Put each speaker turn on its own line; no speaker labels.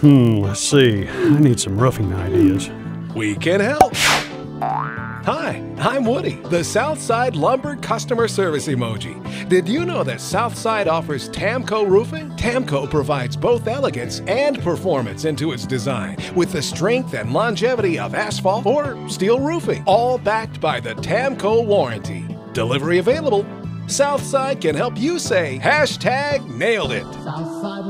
Let's see. I need some roofing ideas.
We can help. Hi, I'm Woody, the Southside Lumber Customer Service Emoji. Did you know that Southside offers Tamco Roofing? Tamco provides both elegance and performance into its design with the strength and longevity of asphalt or steel roofing, all backed by the Tamco warranty. Delivery available. Southside can help you say #nailed it.
Southside